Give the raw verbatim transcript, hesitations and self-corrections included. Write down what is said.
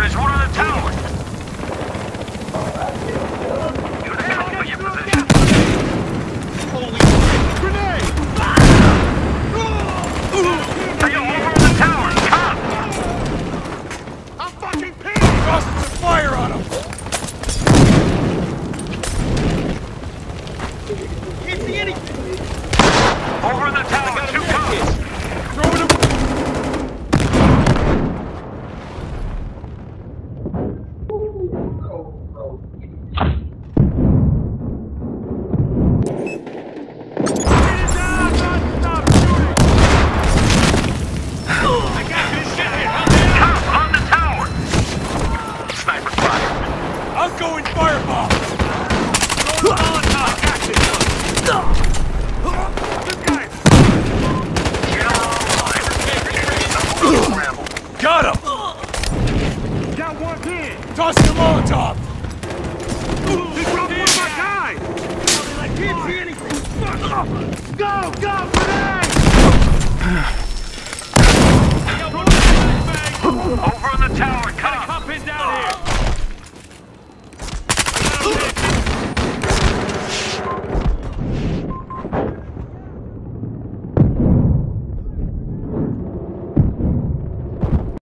There's one on the tower. You gotta cover your position. Holy grenade! Hey, yo, over on the tower. Come! I'm fucking pissed! Tossing some fire on him! Can't see anything! Over in the tower, two cops. Throwing him! I'm going fireball! Got him! Got one pin. Toss the Molotov! He dropped one of my guys. I can't see anything! Go, go, grenade! Over